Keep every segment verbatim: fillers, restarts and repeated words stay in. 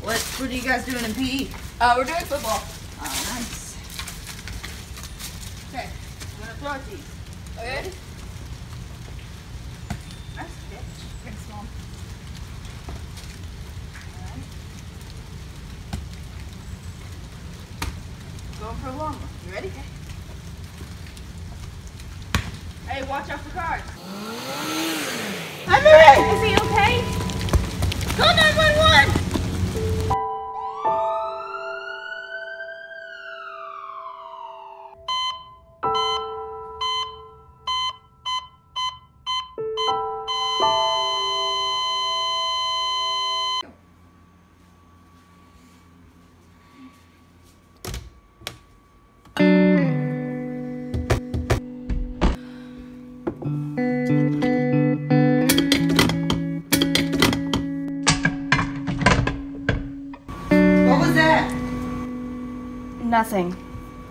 What, what are you guys doing in P E? Uh, we're doing football. Oh, nice. Okay, I'm gonna throw it to you. Okay. Nice catch. Thanks, Mom. Alright. Going for a long one. You ready? Okay. Hey, watch out for cars. Emory! Is he okay? Go nine one one! What was that? Nothing.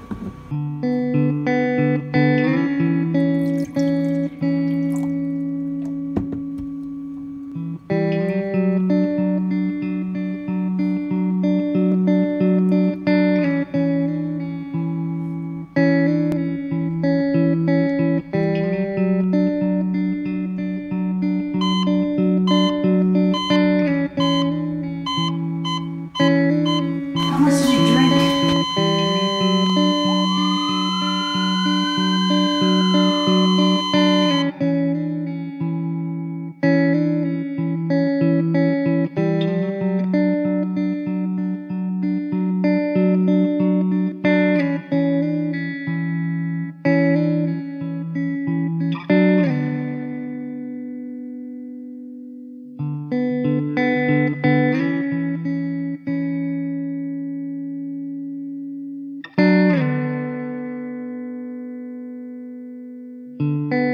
How much did you drink? Thank you.